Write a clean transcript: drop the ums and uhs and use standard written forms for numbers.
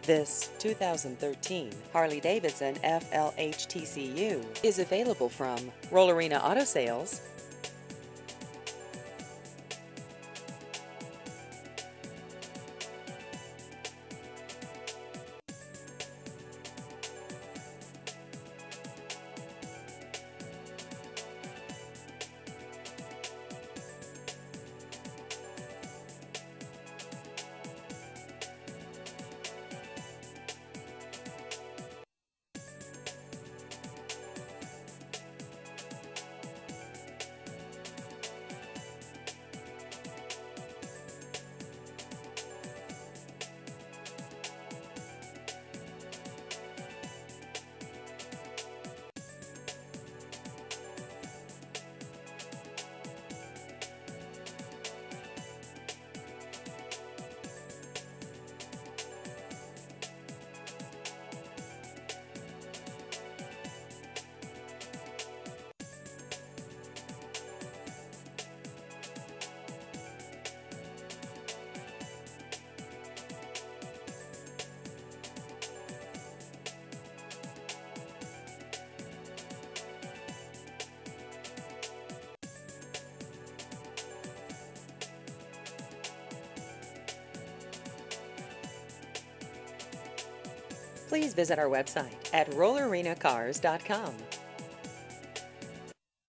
This 2013 Harley-Davidson FLH TCU is available from Rollerina Auto Sales. Please visit our website at rollerenacars.com.